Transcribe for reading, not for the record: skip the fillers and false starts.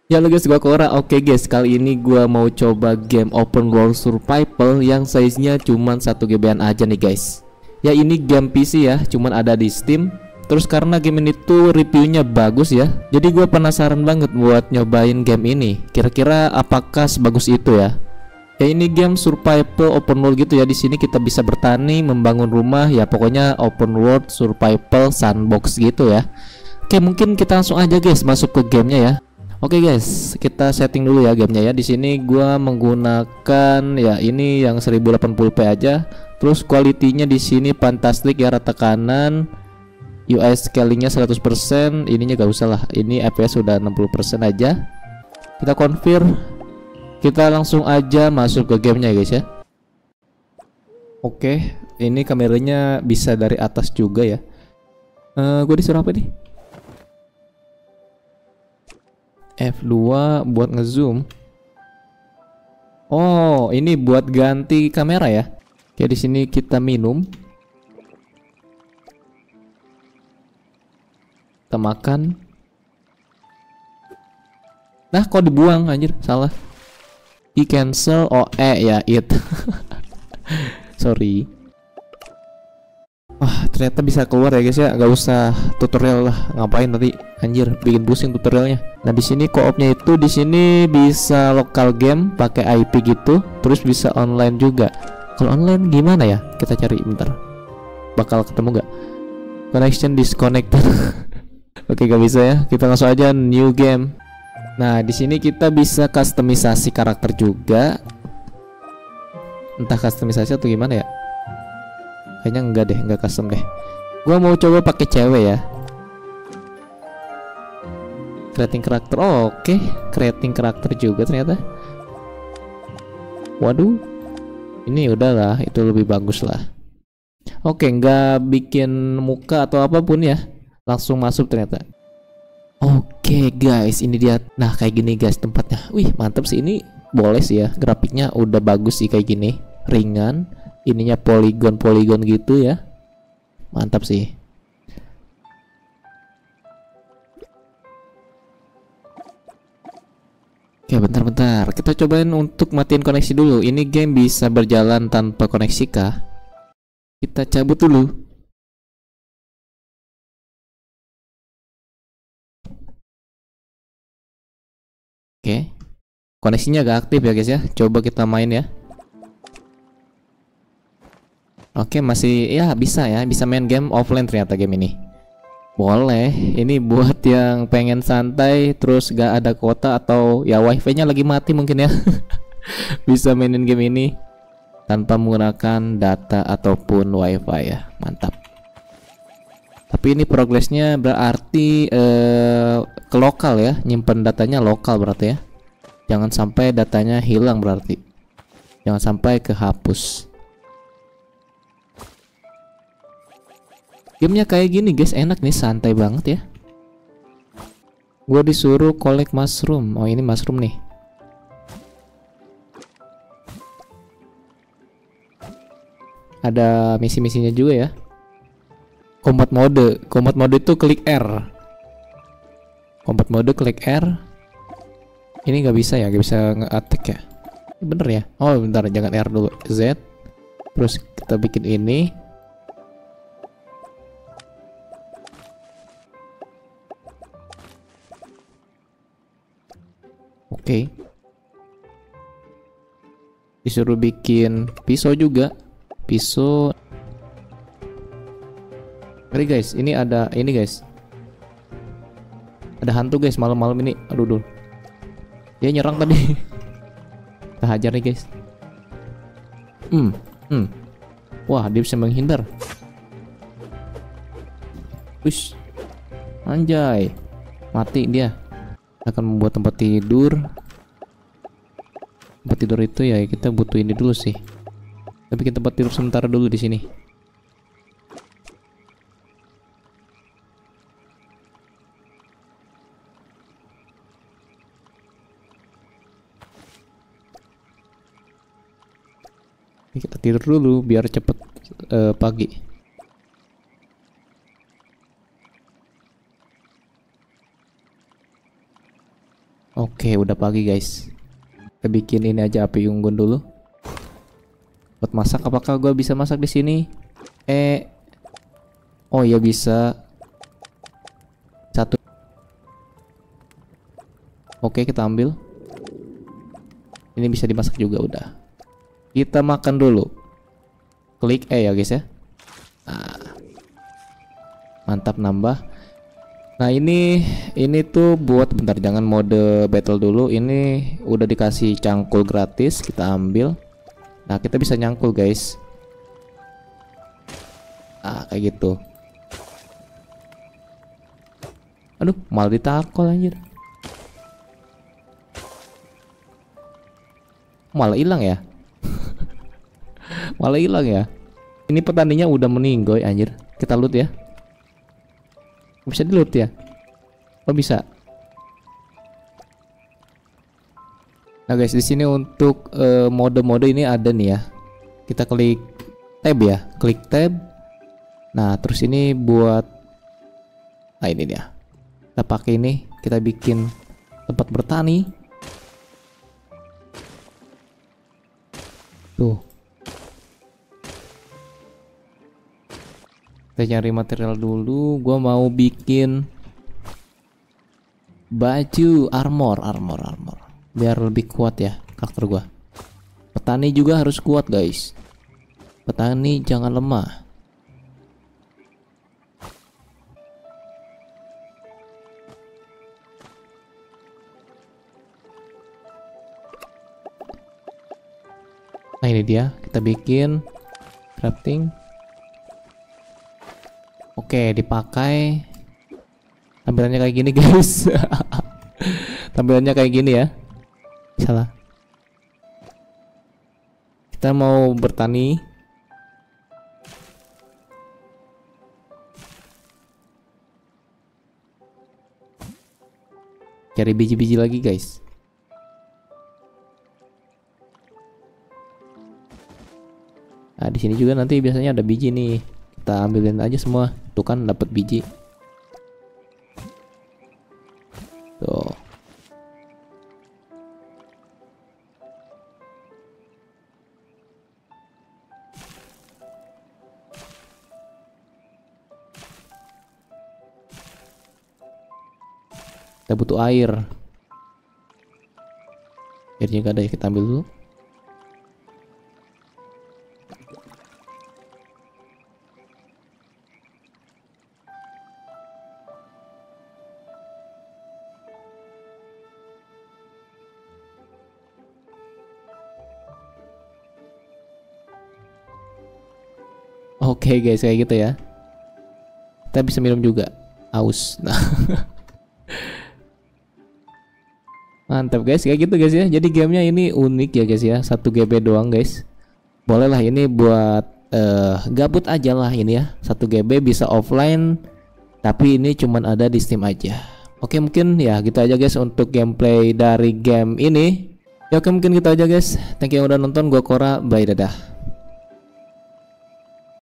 Ya lo guys, gua Kora. Oke guys, kali ini gua mau coba game open world survival yang size-nya cuman 1 GB aja nih guys. Ya ini game PC ya, cuman ada di Steam. Terus karena game ini tuh reviewnya bagus ya, jadi gua penasaran banget buat nyobain game ini. Kira-kira apakah sebagus itu ya? Ya ini game survival open world gitu ya. Di sini kita bisa bertani, membangun rumah, ya pokoknya open world survival sandbox gitu ya. Oke, mungkin kita langsung aja guys masuk ke gamenya ya. Oke guys, kita setting dulu ya gamenya ya. Di sini gua menggunakan ya ini yang 1080p aja. Terus kualitinya di sini fantastic ya, rata kanan. UI scalingnya 100%. Ininya gak usah lah. Ini FPS sudah 60% aja. Kita confirm. Kita langsung aja masuk ke gamenya guys ya. Oke, ini kameranya bisa dari atas juga ya. Gue disuruh apa nih? F2 buat ngezoom. Oh, ini buat ganti kamera ya. Oke, di sini kita minum. Kita makan. Nah, kok dibuang anjir, salah. I cancel, oh ya it. Sorry. Wah, ternyata bisa keluar ya guys ya, nggak usah tutorial lah. Ngapain nanti anjir bikin pusing tutorialnya. Nah, di sini koopnya itu di sini bisa lokal game pakai IP gitu, terus bisa online juga. Kalau online gimana ya? Kita cari bentar. Bakal ketemu nggak? Connection disconnected. Oke, nggak bisa ya. Kita langsung aja new game. Nah, di sini kita bisa customisasi karakter juga. Entah customisasi atau gimana ya? Kayaknya enggak deh, enggak custom deh. Gua mau coba pakai cewek ya. Creating karakter. Oh, oke. Creating karakter juga ternyata. Waduh. Ini udahlah, itu lebih bagus lah. Oke, enggak bikin muka atau apapun ya. Langsung masuk ternyata. Oke guys, ini dia. Nah, kayak gini guys tempatnya. Wih, mantap sih ini. Boleh sih ya. Grafiknya udah bagus sih kayak gini. Ringan. Ininya poligon-poligon gitu ya. Mantap sih. Oke, bentar-bentar. Kita cobain untuk matiin koneksi dulu. Ini game bisa berjalan tanpa koneksi kah? Kita cabut dulu. Oke. Koneksinya agak aktif ya guys ya. Coba kita main ya. Oke, masih ya bisa ya, bisa main game offline ternyata game ini. Boleh, ini buat yang pengen santai terus gak ada kuota atau ya wifi-nya lagi mati mungkin ya. Bisa mainin game ini tanpa menggunakan data ataupun wifi ya, mantap. Tapi ini progresnya berarti ke lokal ya, nyimpen datanya lokal berarti ya. Jangan sampai datanya hilang berarti. Jangan sampai kehapus. Gamenya kayak gini guys, enak nih, santai banget ya. Gue disuruh collect mushroom. Oh, ini mushroom nih. Ada misi-misinya juga ya. Combat mode. Combat mode itu klik R. Combat mode klik R. Ini nggak bisa ya, nggak bisa nge-attack ya. Bener ya? Oh bentar, jangan R dulu, Z. Terus kita bikin ini. Oke. Disuruh bikin pisau juga. Pisau. Mari guys, ini ada ini guys. Ada hantu guys malam-malam ini. Aduh. Dia nyerang tadi. Kita hajar nih guys. Wah, dia bisa menghindar. Wish. Anjay. Mati dia. Akan membuat tempat tidur. Tempat tidur itu ya kita butuh ini dulu sih. Kita bikin tempat tidur sementara dulu di sini. Kita tidur dulu biar cepet pagi. Oke, udah pagi guys. Kita bikin ini aja api unggun dulu. Buat masak, apakah gue bisa masak di sini? Oh ya bisa. Satu. Oke, kita ambil. Ini bisa dimasak juga udah. Kita makan dulu. Klik E ya guys ya. Nah, mantap nambah. Nah ini tuh buat bentar, jangan mode battle dulu. Ini udah dikasih cangkul gratis, kita ambil. Nah kita bisa nyangkul guys. Kayak gitu. Aduh, malah ditakol anjir. Malah hilang ya. Malah hilang ya. Ini petaninya udah meninggoy anjir. Kita loot ya. Bisa di loot ya? Oh bisa. Nah guys, di sini untuk mode-mode ini ada nih ya. Kita klik tab ya, klik tab. Nah terus ini buat, nah ini dia. Kita pakai ini, kita bikin tempat bertani. Tuh. Kita cari material dulu. Gua mau bikin baju armor biar lebih kuat ya karakter gua. Petani juga harus kuat guys. Petani jangan lemah. Nah ini dia, kita bikin crafting. Oke, dipakai. Tampilannya kayak gini guys. Tampilannya kayak gini ya. Salah. Kita mau bertani. Cari biji-biji lagi guys. Nah di sini juga nanti biasanya ada biji nih. Kita ambilin aja semua. Tuh kan dapat biji. Tuh. Kita butuh air. Airnya gak ada ya, kita ambil dulu. Oke guys, kayak gitu ya. Kita bisa minum juga. Aus. Nah. Mantap guys, kayak gitu guys ya. Jadi gamenya ini unik ya guys ya. 1 GB doang guys. Boleh lah ini buat gabut aja lah ini ya. 1 GB bisa offline. Tapi ini cuman ada di Steam aja. Oke, mungkin ya gitu aja guys untuk gameplay dari game ini. Ya oke, mungkin gitu aja guys. Thank you yang udah nonton. Gua Cora, bye, dadah.